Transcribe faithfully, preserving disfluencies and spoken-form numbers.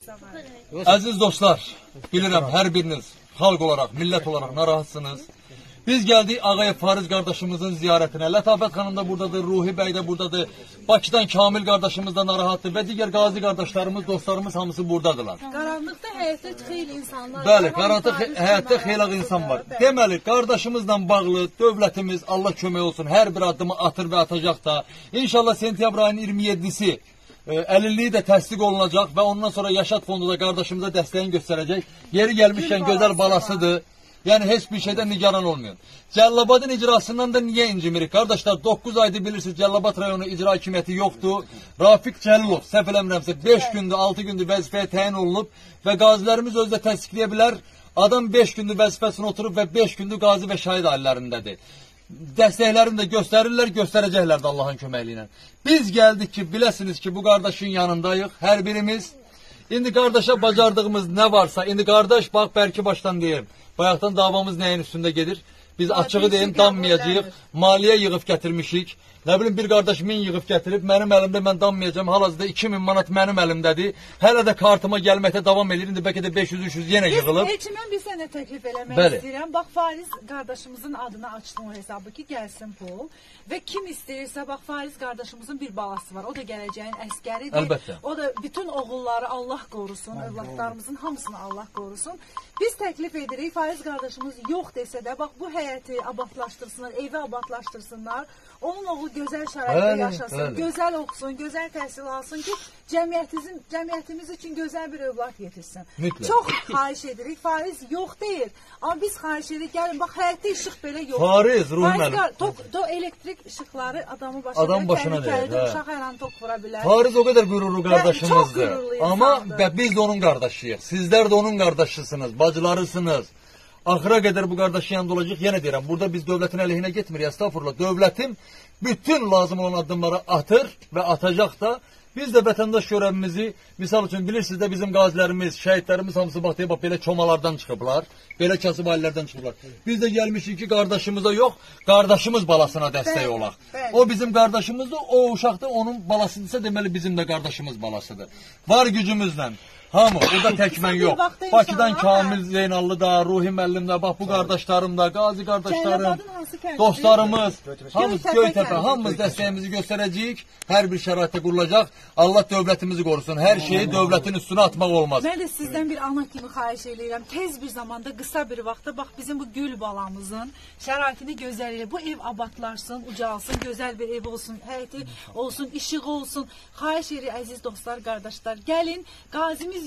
Əziz dostlar, bilirəm hər biriniz xalq olaraq, millət olaraq narahatsınız. Biz gəldik Ağayev Fariz qardaşımızın ziyarətinə. Lətafət xanım da buradadır, Ruhi bəy də buradadır. Bakıdan Kamil qardaşımız da narahatdır və digər qazi qardaşlarımız, dostlarımız hamısı buradadılar. Qaranlıqda həyətdə xeyli insanlar var. Bəli, qaranlıqda həyətdə xeyli insan var. Deməli, qardaşımızla bağlı dövlətimiz, Allah kömək olsun, hər bir addımı atır və atacaq da. İnşallah sentyabr ayının iyirmi yeddisi əlilliyi də təsdiq olunacaq və ondan sonra Yaşad Fondu da qardaşımıza dəstəyini göstərəcək. Yeri gəlmişkən gözəl balasıdır. Yəni heç bir şeydən nigaran olmuyor. Cəllabadın icrasından da niyə incimirik? Qardaşlar, doqquz aydır bilirsiniz, Cəllabad rayonu icra hakimiyyəti yoxdur. Rafiq Cəlilov, səhv eləmirəmsə, beş gündür, altı gündür vəzifəyə təyin olunub və qazilərimiz özü də təsdiqləyə bilər. Adam beş gündür vəzifəsini oturub və beş gündür qazi və şahid ailələrindədir. Dəstəklərini də göstərirlər, göstərəcəklər də Allahın köməkliyi ilə. Biz gəldik ki, biləsiniz ki, bu qardaşın yanındayıq, hər birimiz. İndi qardaşa bacardığımız nə varsa, indi qardaş, bax, bəlkə başdan deyim. Bayaqdan davamız nəyin üstündə gedir? Biz açığı deyim, danmayacağıq, maliyyə yığıb gətirmişik. Nə bilim, bir qardaş min yığıb gətirib, mənim əlimdə mən danmayacağım, hal-hazırda iki min manat mənim əlimdədir. Hələ də kartıma gəlməkdə davam edir, indi bəlkə də beş yüz üç yüz yenə yığılıb. Elçimən bir sənə təklif eləmək Bəli. istəyirəm. Bax, Fariz qardaşımızın adına açdım o hesabı ki, gəlsin pul. Və kim istəyirsə, bax, Fariz qardaşımızın bir balası var, o da gələcəyin əskəridir. Əlbəttə. O da bütün oğulları Allah qorusun, övladlarımızın hamısını Allah qorusun. Biz təklif edirik, Fariz qardaşımız yox desə də, bax, bu həyəti abadlaşdırsınlar, evi abadlaşdırsınlar. Onun oğlu gözəl şəraitdə yaşasın, bəli. gözəl oxusun, gözəl təhsil alsın ki, cəmiyyətimizin, cəmiyyətimiz üçün gözəl bir övlad yetişsin. Mütləq. Çox xahiş edirik, Fariz yox deyir. Amma biz xahiş edirik, gəlin, bax, həyətdə işıq belə yox. Fariz, Ruhi mənim. To elektrik işıqları adamı başına, Adam başına deyir, hə. uşaq hər an tok vura bilər. Fariz o qədər qürurlu qardaşımızdır. qürurlu Amma insandır. biz də onun qardaşıyıq. Sizlər də onun qardaşısınız, bacılarısınız. Axıra qədər bu qardaşın yanında olacaq. Yenə deyirəm, burada biz dövlətin əleyhinə getmirik, estağfurullah. Dövlətim bütün lazım olan addımları atır və atacaq da. Biz də vətəndaş görəvimizi, misal üçün bilirsiniz də bizim qazilərimiz, şəhidlərimiz hamısı bax, deyib, bax, belə çomalardan çıxıblar, belə kasıb ailələrdən çıxıblar. Biz də gəlmişik ki, qardaşımıza yox, qardaşımız balasına dəstək olaq. O bizim qardaşımızdır, o uşaq da onun balasıdırsa, deməli bizim də qardaşımız balasıdır. Var gücümüzlə. Hamı, burada tək mən yox. Bakıdan Kamil Zeynallı da, Ruhi müəllim də, bax bu qardaşlarım da, qazi qardaşlarım, dostlarımız, hamımız Göytəpə, hamımız dəstəyimizi göstərəcəyik. Hər bir şəraitdə qurulacaq. Allah dövlətimizi qorusun. Hər şeyi dövlətin üstünə atmaq olmaz. Mən də sizdən bir ana kimi xahiş edirəm. Tez bir zamanda, qısa bir vaxtda, bax bizim bu gül balamızın şəraitini gözəl elə. Bu ev abadlarsın, ucalsın, gözəl bir ev olsun, həyəti olsun, işığı olsun. Xahiş edirik, əziz dostlar, qardaşlar, gəlin, qazimiz